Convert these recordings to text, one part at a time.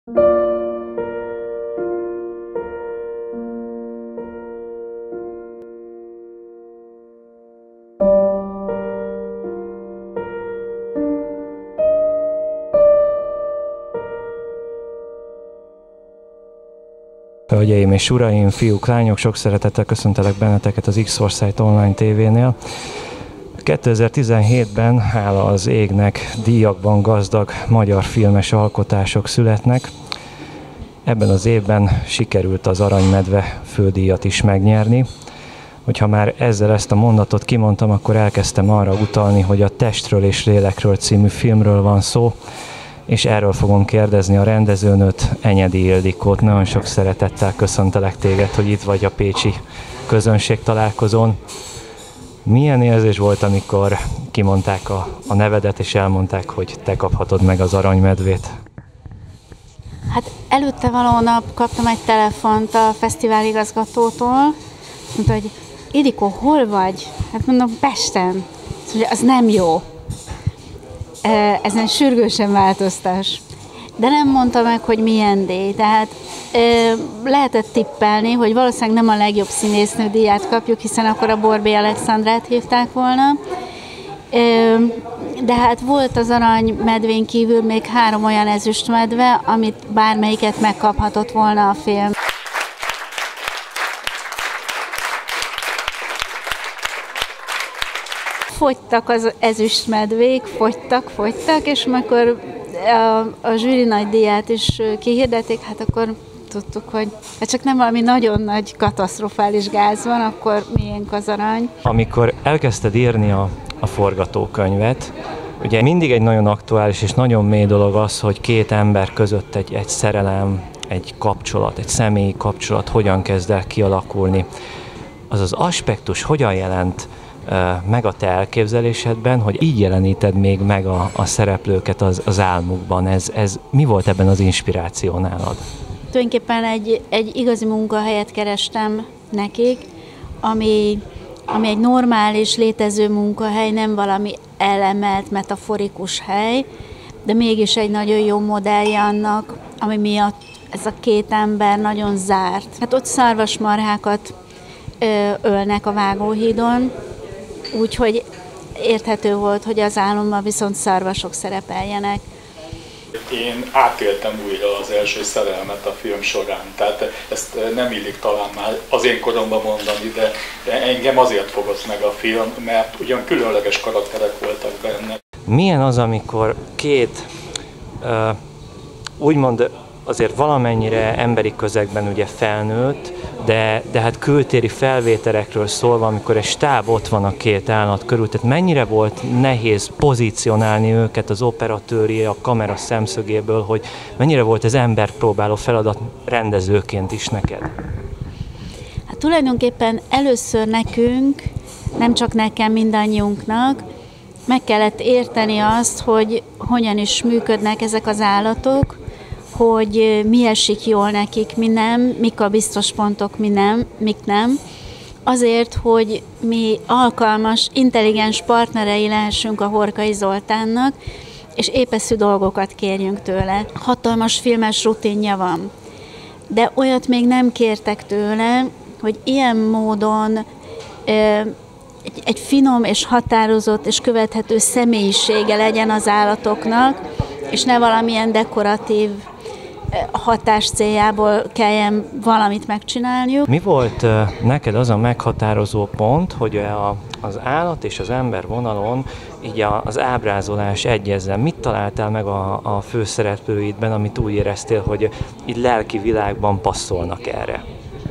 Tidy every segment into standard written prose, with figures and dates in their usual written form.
Hölgyeim és uraim, fiúk, lányok, sok szeretettel köszöntelek benneteket az X-Forsight Online TV-nél. 2017-ben, hála az égnek, díjakban gazdag magyar filmes alkotások születnek. Ebben az évben sikerült az Aranymedve fődíjat is megnyerni. Hogyha már ezzel ezt a mondatot kimondtam, akkor elkezdtem arra utalni, hogy a Testről és Lélekről című filmről van szó, és erről fogom kérdezni a rendezőnőt, Enyedi Ildikót. Nagyon sok szeretettel köszöntelek téged, hogy itt vagy a pécsi közönség találkozón. Milyen érzés volt, amikor kimondták a nevedet, és elmondták, hogy te kaphatod meg az Aranymedvét? Hát előtte való nap kaptam egy telefont a fesztivál igazgatótól, mondta, hogy Ildikó, hol vagy? Hát mondom, Pesten. Szóval az nem jó. Ezen sürgősen változtass. De nem mondta meg, hogy milyen díj. Tehát lehetett tippelni, hogy valószínűleg nem a legjobb színésznő díját kapjuk, hiszen akkor a Borbély Alexandrát hívták volna. De hát volt az Aranymedvén kívül még 3 olyan ezüstmedve, amit bármelyiket megkaphatott volna a film. Fogytak az ezüstmedvék, fogytak, és amikor a zsűri nagy díját is kihirdették, hát akkor tudtuk, hogy hát csak nem valami nagyon nagy katasztrofális gáz van, akkor miénk az arany. Amikor elkezdted írni a forgatókönyvet, ugye mindig egy nagyon aktuális és nagyon mély dolog az, hogy 2 ember között egy szerelem, egy kapcsolat, egy személyi kapcsolat hogyan kezd el kialakulni. Az aspektus hogyan jelent meg a te elképzelésedben, hogy így jeleníted még meg a szereplőket az álmukban. Ez mi volt ebben az inspiráció nálad? Tulajdonképpen egy igazi munkahelyet kerestem nekik, ami egy normális, létező munkahely, nem valami elemelt, metaforikus hely, de mégis egy nagyon jó modellje annak, ami miatt ez a 2 ember nagyon zárt. Hát ott szarvasmarhákat ölnek a Vágóhídon, úgyhogy érthető volt, hogy az álomban viszont szarvasok szerepeljenek. Én átéltem újra az első szerelmet a film során, tehát ezt nem illik talán már az én koromban mondani, de engem azért fogott meg a film, mert ugyan különleges karakterek voltak benne. Milyen az, amikor 2 úgymond azért valamennyire emberi közegben ugye felnőtt, de hát kültéri felvételekről szólva, amikor egy stáb ott van a 2 állat körül, tehát mennyire volt nehéz pozícionálni őket az operatőri, a kamera szemszögéből, hogy mennyire volt ez emberpróbáló feladat rendezőként is neked? Hát tulajdonképpen először nekünk, nem csak nekem, mindannyiunknak, meg kellett érteni azt, hogy hogyan is működnek ezek az állatok, hogy mi esik jól nekik, mi nem, mik a biztos pontok, mik nem. Azért, hogy mi alkalmas, intelligens partnerei lehessünk a Horkai Zoltánnak, és épeszű dolgokat kérjünk tőle. Hatalmas filmes rutinja van, de olyat még nem kértek tőle, hogy ilyen módon egy finom és határozott és követhető személyisége legyen az állatoknak, és ne valamilyen dekoratív hatás céljából kelljen valamit megcsinálniuk. Mi volt neked az a meghatározó pont, hogy az állat és az ember vonalon így az ábrázolás egyezzen? Mit találtál meg a főszereplőidben, amit úgy éreztél, hogy így lelki világban passzolnak erre?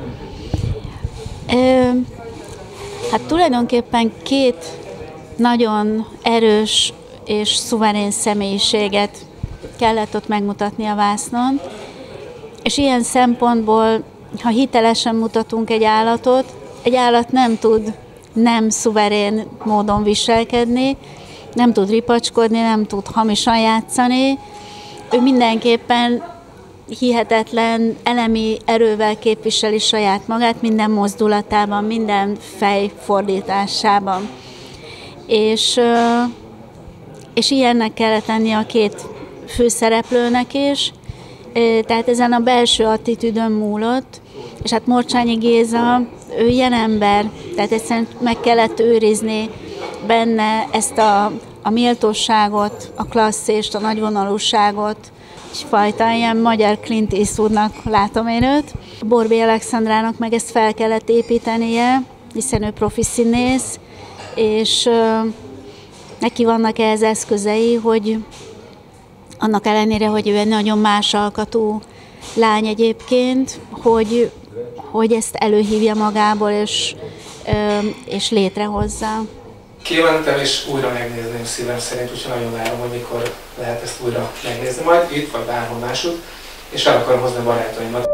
Hát tulajdonképpen 2 nagyon erős és szuverén személyiséget kellett ott megmutatni a vásznon, és ilyen szempontból, ha hitelesen mutatunk egy állat nem tud nem szuverén módon viselkedni, nem tud ripacskodni, nem tud hamisan játszani. Ő mindenképpen hihetetlen elemi erővel képviseli saját magát minden mozdulatában, minden fejfordításában. És ilyennek kellett lenni a 2 főszereplőnek is, Tehát ezen a belső attitűdön múlott, és hát Morcsányi Géza, ő ilyen ember, tehát egyszerűen meg kellett őrizni benne ezt a méltóságot, a klasszist, a nagyvonalúságot, egyfajta ilyen magyar Clint Eastwoodnak látom én őt. Borbély Alexandrának meg ezt fel kellett építenie, hiszen ő profi színész, és neki vannak ehhez eszközei, hogy annak ellenére, hogy ő egy nagyon más alkatú lány egyébként, hogy ezt előhívja magából, és létrehozza. Kívánom is újra megnézném szívem szerint, úgyhogy nagyon várom, hogy mikor lehet ezt újra megnézni. Majd itt, vagy bárhol máshogy, és el akarom hozni a barátaimat.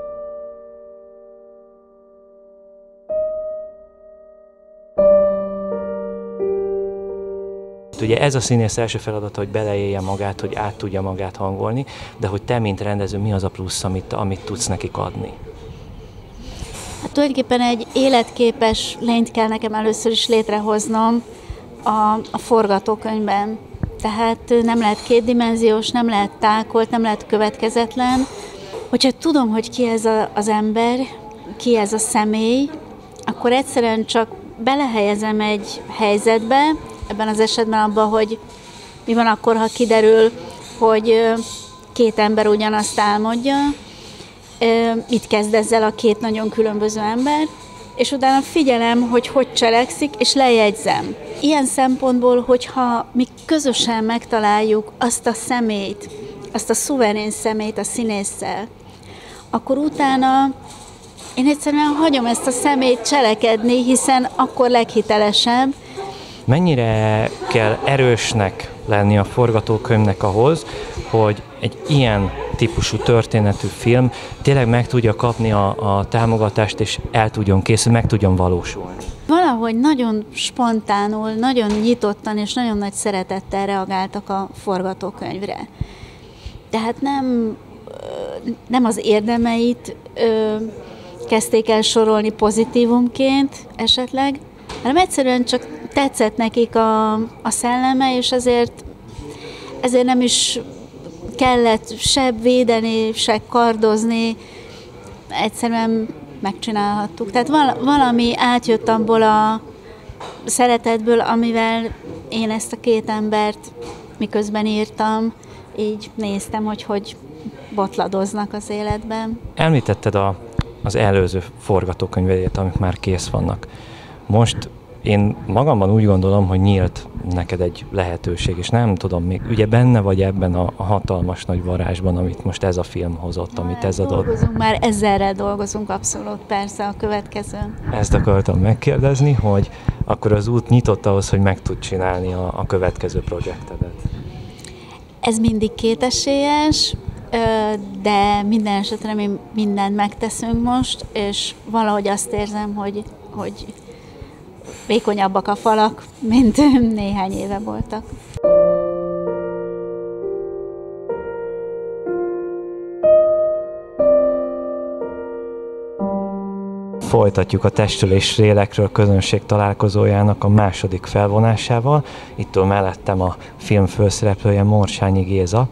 Ugye ez a színész első feladata, hogy beleélje magát, hogy át tudja magát hangolni, de hogy te, mint rendező, mi az a plusz, amit tudsz nekik adni? Hát tulajdonképpen egy életképes lényt kell nekem először is létrehoznom a forgatókönyvben. Tehát nem lehet kétdimenziós, nem lehet tákolt, nem lehet következetlen. Hogyha tudom, hogy ki ez az ember, ki ez a személy, akkor egyszerűen csak belehelyezem egy helyzetbe, ebben az esetben abban, hogy mi van akkor, ha kiderül, hogy két ember ugyanazt álmodja, mit kezd ezzel a két nagyon különböző ember, és utána figyelem, hogy cselekszik, és lejegyzem. Ilyen szempontból, hogyha mi közösen megtaláljuk azt a személyt, azt a szuverén személyt a színésszel, akkor utána én egyszerűen hagyom ezt a személyt cselekedni, hiszen akkor leghitelesebb. Mennyire kell erősnek lenni a forgatókönyvnek ahhoz, hogy egy ilyen típusú történetű film tényleg meg tudja kapni a támogatást, és el tudjon készülni, meg tudjon valósulni? Valahogy nagyon spontánul, nagyon nyitottan és nagyon nagy szeretettel reagáltak a forgatókönyvre. Tehát nem az érdemeit kezdték el sorolni pozitívumként esetleg, hanem egyszerűen csak tetszett nekik a szelleme, és ezért nem is kellett se védeni, se kardozni, egyszerűen megcsinálhattuk. Tehát valami átjött abból a szeretetből, amivel én ezt a két embert miközben írtam, így néztem, hogy botladoznak az életben. Említetted az előző forgatókönyveket, amik már kész vannak. Most én magamban úgy gondolom, hogy nyílt neked egy lehetőség, és nem tudom, még ugye benne vagy ebben a hatalmas nagy varázsban, amit most ez a film hozott, amit ez adott. Már ezerrel dolgozunk, abszolút, persze, a következőn. Ezt akartam megkérdezni, hogy akkor az út nyitott ahhoz, hogy meg tud csinálni a következő projektedet. Ez mindig kétesélyes, de minden esetre mi mindent megteszünk most, és valahogy azt érzem, hogy vékonyabbak a falak, mint néhány éve voltak. Folytatjuk a Testülés lélekről közönség találkozójának a második felvonásával. Ittől mellettem a film főszereplője Morcsányi Géza.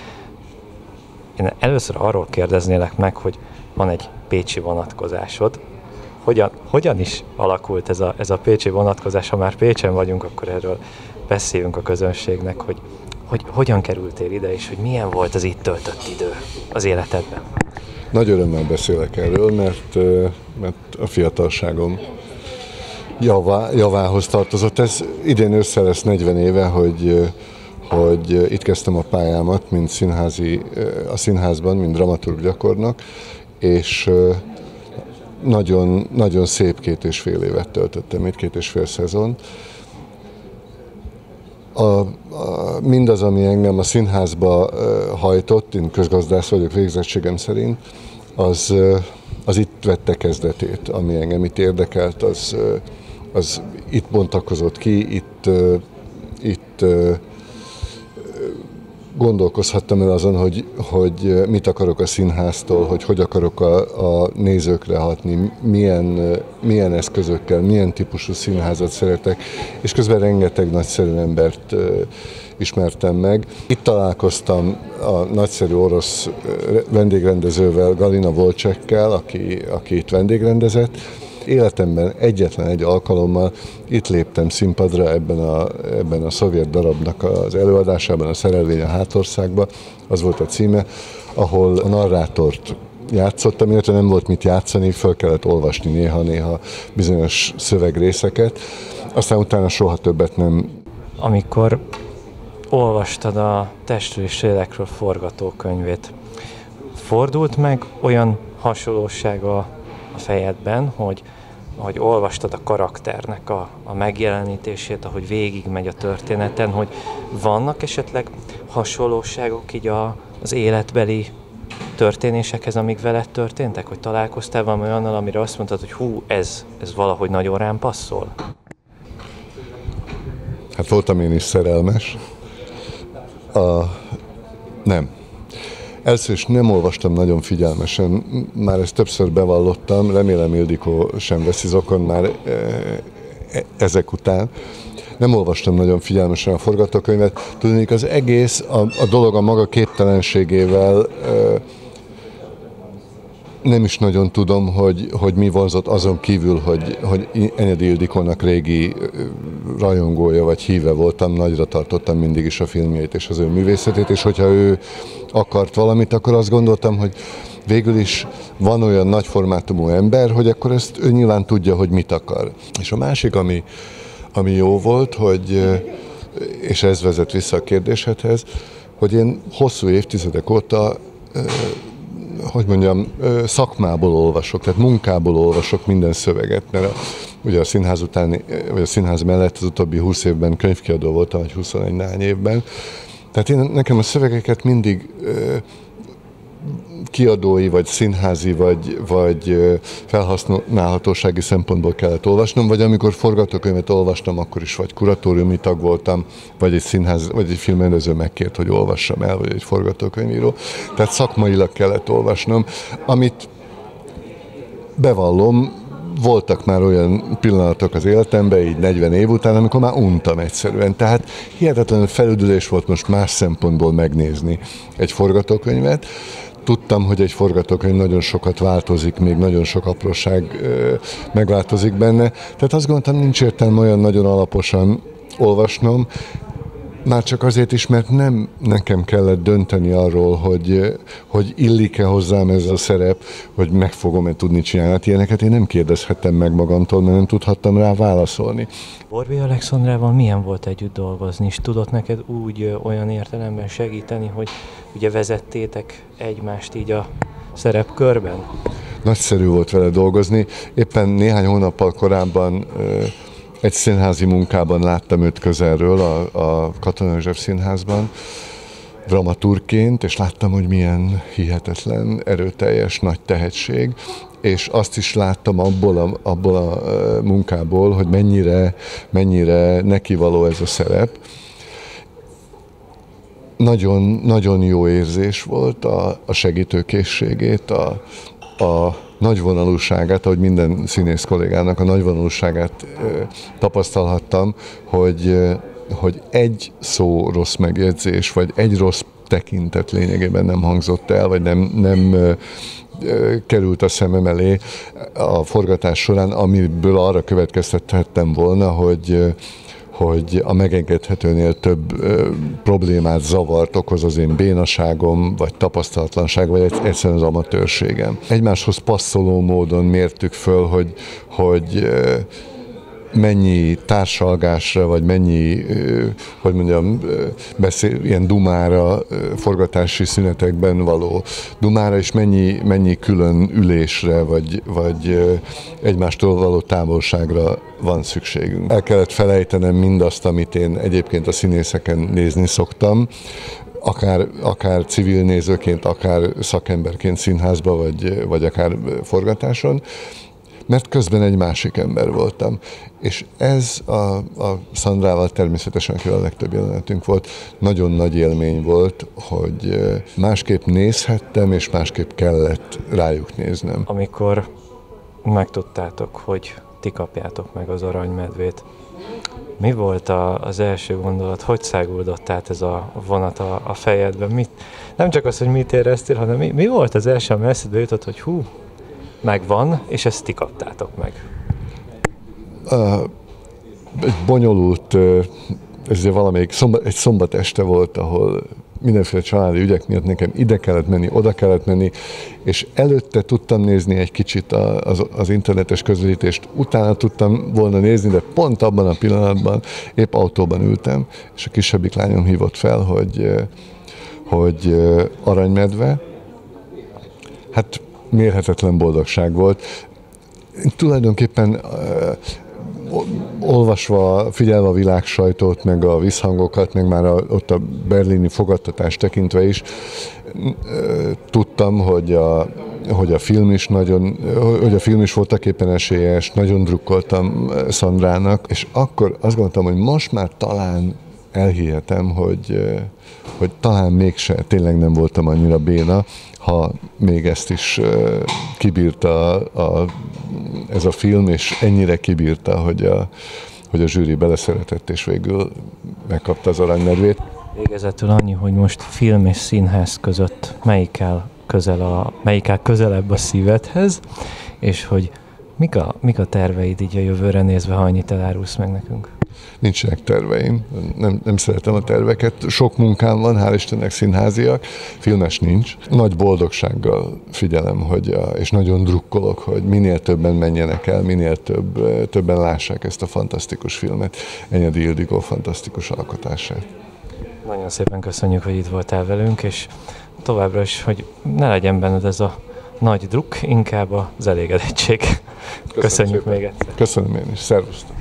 Én először arról kérdeznélek meg, hogy van egy pécsi vonatkozásod. Hogyan is alakult ez a pécsi vonatkozás? Ha már Pécsen vagyunk, akkor erről beszéljünk a közönségnek, hogy hogyan kerültél ide, és hogy milyen volt az itt töltött idő az életedben. Nagy örömmel beszélek erről, mert a fiatalságom javához tartozott. Ez idén ősszel lesz 40 éve, hogy itt kezdtem a pályámat, mint a színházban, mint dramaturg gyakornok, és nagyon, nagyon szép 2,5 évet töltöttem itt, 2,5 szezon. Mindaz, ami engem a színházba hajtott, én közgazdász vagyok végzettségem szerint, az itt vette kezdetét, ami engem itt érdekelt, az itt bontakozott ki, itt gondolkozhattam el azon, hogy mit akarok a színháztól, hogy akarok a nézőkre hatni, milyen eszközökkel, milyen típusú színházat szeretek, és közben rengeteg nagyszerű embert ismertem meg. Itt találkoztam a nagyszerű orosz vendégrendezővel, Galina Volcsekkel, aki itt vendégrendezett. Életemben egyetlen egy alkalommal itt léptem színpadra ebben a szovjet darabnak az előadásában, a Szerelvény a Hátországba, az volt a címe, ahol a narrátort játszottam, illetve nem volt mit játszani, föl kellett olvasni néha-néha bizonyos szövegrészeket, aztán utána soha többet nem. Amikor olvastad a Testről és lélekről forgatókönyvét, fordult meg olyan hasonlóság a fejedben, hogy ahogy olvastad a karakternek a megjelenítését, ahogy végigmegy a történeten, hogy vannak esetleg hasonlóságok így az életbeli történésekhez, amik veled történtek? Hogy találkoztál valami olyannal, amire azt mondtad, hogy hú, ez valahogy nagyon rám passzol? Hát voltam én is szerelmes. Nem. Először is nem olvastam nagyon figyelmesen, már ezt többször bevallottam, remélem Ildikó sem veszi zokon már ezek után. Nem olvastam nagyon figyelmesen a forgatókönyvet. Tudnék, az egész, a dolog a maga képtelenségével nem is nagyon tudom, hogy mi vonzott azon kívül, hogy Enyedi Ildikónak régi rajongója vagy híve voltam, nagyra tartottam mindig is a filmjeit és az ő művészetét, és hogyha ő akart valamit, akkor azt gondoltam, hogy végül is van olyan nagy formátumú ember, hogy akkor ezt ő nyilván tudja, hogy mit akar. És a másik, ami jó volt, és ez vezet vissza a kérdésedhez, hogy én hosszú évtizedek óta szakmából olvasok, tehát munkából olvasok minden szöveget, mert ugye a színház után, vagy a színház mellett az utóbbi 20 évben könyvkiadó voltam, vagy 21 néhány évben. Tehát nekem a szövegeket mindig kiadói, vagy színházi, vagy felhasználhatósági szempontból kellett olvasnom, vagy amikor forgatókönyvet olvastam, akkor is vagy kuratóriumi tag voltam, vagy egy színház, vagy egy filmrendező megkért, hogy olvassam el, vagy egy forgatókönyvíró. Tehát szakmailag kellett olvasnom, amit bevallom, voltak már olyan pillanatok az életemben, így 40 év után, amikor már untam egyszerűen. Tehát hihetetlenül felüdülés volt most más szempontból megnézni egy forgatókönyvet. Tudtam, hogy egy forgatókönyv nagyon sokat változik, még nagyon sok apróság megváltozik benne. Tehát azt gondoltam, nincs értelme olyan nagyon alaposan olvasnom, már csak azért is, mert nem nekem kellett dönteni arról, hogy illik-e hozzám ez a szerep, hogy meg fogom-e tudni csinálni. Hát ilyeneket én nem kérdezhettem meg magamtól, mert nem tudhattam rá válaszolni. Borbély Alexandrával milyen volt együtt dolgozni, és tudott neked úgy olyan értelemben segíteni, hogy ugye vezettétek egymást így a szerepkörben? Nagyszerű volt vele dolgozni. Éppen néhány hónappal korábban egy színházi munkában láttam őt közelről a Katona József Színházban, dramaturgként, és láttam, hogy milyen hihetetlen, erőteljes, nagy tehetség, és azt is láttam abból a munkából, hogy mennyire nekivaló ez a szerep. Nagyon, nagyon jó érzés volt a segítőkészségét, a nagyvonalúságát, ahogy minden színész kollégának a nagyvonalúságát tapasztalhattam, hogy egy szó rossz megjegyzés, vagy egy rossz tekintet lényegében nem hangzott el, vagy nem került a szemem elé a forgatás során, amiből arra következtethettem volna, hogy a megengedhetőnél több problémát, zavart okoz az én bénaságom, vagy tapasztalatlanság, vagy egyszerűen az amatőrségem. Egymáshoz passzoló módon mértük föl, hogy mennyi társalgásra, vagy mennyi, ilyen dumára, forgatási szünetekben való dumára, és mennyi külön ülésre, vagy egymástól való távolságra van szükségünk. El kellett felejtenem mindazt, amit én egyébként a színészeken nézni szoktam, akár civil nézőként, akár szakemberként színházba, vagy akár forgatáson. mert közben egy másik ember voltam. És ez a Szandrával természetesen, akivel a legtöbb jelenetünk volt, nagyon nagy élmény volt, hogy másképp nézhettem, és másképp kellett rájuk néznem. Amikor megtudtátok, hogy ti kapjátok meg az aranymedvét, mi volt az első gondolat? Hogy száguldott át ez a vonat a fejedben? Nem csak az, hogy mit éreztél, hanem mi volt az első, ami eszedbe jutott, hogy hú, megvan, és ezt ti kaptátok meg? Egy bonyolult, ez valamelyik egy szombat este volt, ahol mindenféle családi ügyek miatt nekem ide kellett menni, oda kellett menni, és előtte tudtam nézni egy kicsit az internetes közvetítést, utána tudtam volna nézni, de pont abban a pillanatban épp autóban ültem, és a kisebbik lányom hívott fel, hogy aranymedve. Hát mérhetetlen boldogság volt. Tulajdonképpen olvasva, figyelve a világsajtót, meg a visszhangokat, meg már ott a berlini fogadtatást tekintve is, tudtam, hogy a film is voltaképpen esélyes, nagyon drukkoltam Szandrának, és akkor azt gondoltam, hogy most már talán elhihetem, hogy talán mégse, tényleg nem voltam annyira béna, ha még ezt is kibírta ez a film, és ennyire kibírta, hogy a zsűri beleszeretett, és végül megkapta az aranymedvét. Végezetül annyi, hogy most film és színház között melyik áll közelebb a szívedhez, és hogy mik a terveid így a jövőre nézve, ha annyit elárulsz meg nekünk? Nincsenek terveim, nem szeretem a terveket. Sok munkám van, hál' Istennek színháziak, filmes nincs. Nagy boldogsággal figyelem, és nagyon drukkolok, hogy minél többen menjenek el, minél többen lássák ezt a fantasztikus filmet, Enyedi Ildikó fantasztikus alkotását. Nagyon szépen köszönjük, hogy itt voltál velünk, és továbbra is, hogy ne legyen benned ez a nagy druk, inkább az elégedettség. Köszönjük még egyszer. Köszönöm én is, szervusztok!